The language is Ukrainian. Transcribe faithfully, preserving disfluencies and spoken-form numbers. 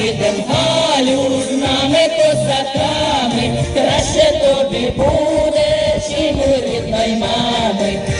підем, Галю, з нами козаками, краще тобі буде, чим у рідної мами.